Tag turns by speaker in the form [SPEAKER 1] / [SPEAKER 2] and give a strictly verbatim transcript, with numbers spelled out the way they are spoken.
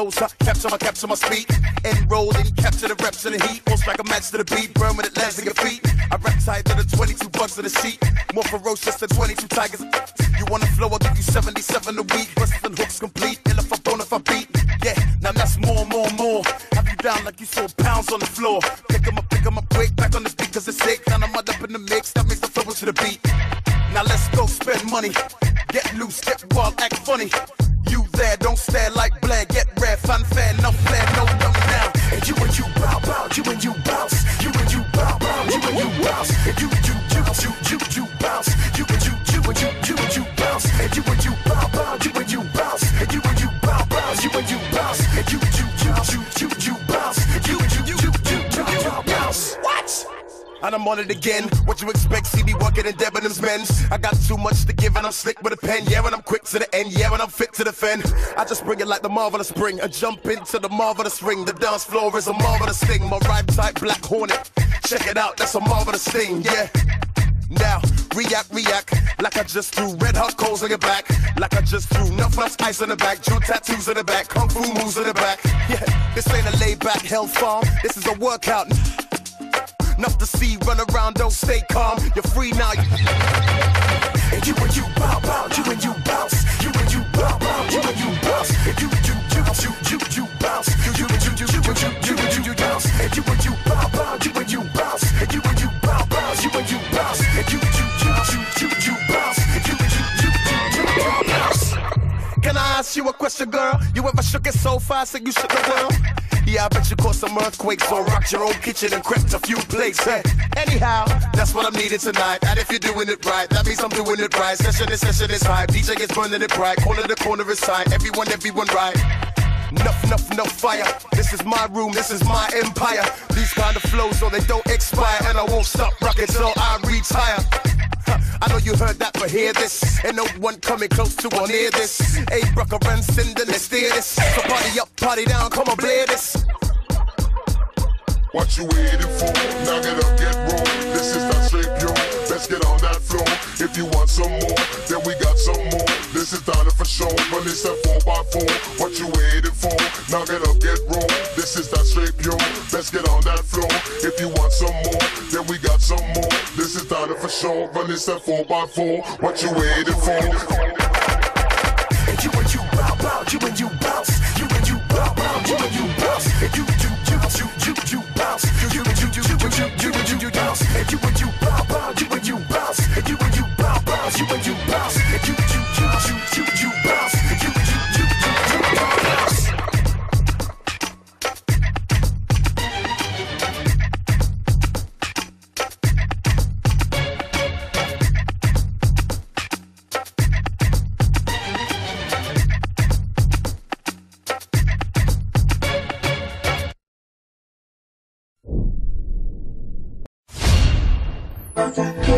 [SPEAKER 1] flows, huh? Capture my, capture my speed. Enroll and capture the reps in the heat. Or strike a match to the beat, burn when it lands in your feet. I rap tight to the twenty-two bucks of the sheet. More ferocious than twenty-two tigers. You wanna flow, I'll give you seventy-seven a week. Busts and hooks complete, and if I bone, if I beat. Yeah, now that's more, more, more. Have you down like you saw pounds on the floor. Pick 'em up, pick 'em up, quick, back on the beat cause it's sick. Now I'm up in the mix, that makes the flow to the beat. Now let's go spend money. Get loose, get wild, act funny. You there, don't stare like Blair. Get rare, fanfare, no flair, no dumb down. And you and you bow, bow, you and you bounce. You and you bow, bow, you and you bounce. And you, you, you, you, you, you bounce. You and you, you and you, you and you bounce. And you and you bow, bow, you and you bounce. And you and you bow, bow, you and you bounce. And you, you, you, you, you, you bounce. And you, you, you, you, you, you bounce. What? And I'm on it again. What you expect? See me working in Debenhams men's. I got too much to give and I'm slick with a pen. Yeah, when I'm quick to the end. Yeah, when I'm fit to defend. I just bring it like the marvelous spring and jump into the marvelous ring. The dance floor is a marvelous thing. My rhyme type Black Hornet. Check it out, that's a marvelous thing. Yeah. Now, react, react, like I just threw red hot coals on your back. Like I just threw enough enough ice on the back. Drew tattoos on the back, kung fu moves on the back. Yeah, this ain't a laid back hell farm. This is a workout. Enough to see, run around, don't stay calm. You're free now. And you and you bow, bow, you and you bounce. You and you bow, bow, you and you bounce. And you, you, you, you, you, you bounce. You, you, you, you, you, you, you, you, you bounce. And you and you bow, bow, you and you bounce. And you and you bow, bow, you and you bounce. And you, you, you, you, you, you bounce. And you, you, you, you, you, you bounce. Can I ask you a question, girl? You ever shook it so fast that you shook the world? Yeah, I bet you caused some earthquakes or rocked your own kitchen and crept a few plates. Hey, anyhow, that's what I'm needing tonight. And if you're doing it right, that means I'm doing it right. Session is session is hype. D J is burning it bright. Corner to corner is tight. Everyone, everyone right. Enough, enough, enough fire. This is my room, this is my empire. These kind of flows, so they don't expire. And I won't stop rocking till I retire. I know you heard that, but hear this. Ain't no one coming close to or near this. Hey, Brucker and Cinder, let's steer this. So party up, party down, come on, blare this.
[SPEAKER 2] What you waiting for? Knock it up, get roll. This is that shape, yo. Let's get on that floor. If you want some more, then we got some more. This is done for show, but it's a four by four. What you waiting for? Knock it up, get roll. This is that shape, yo. Let's get on that floor. If you want some more, then we got some more. This is done for show, but it's a four by four. What you waiting for?
[SPEAKER 1] And you and you bow, bow, you and you bounce. You and you bow, bow, you and you bounce. And you, you, you, you, you, you bounce. You, you, you, you, you, you, you, you, you bounce. And you and you bow, bow, you and you bounce. And you and you bow, bow, you and you bounce. And you, you, you, you, you, you bounce. And you, you, you, you, you bounce.
[SPEAKER 3] Okay.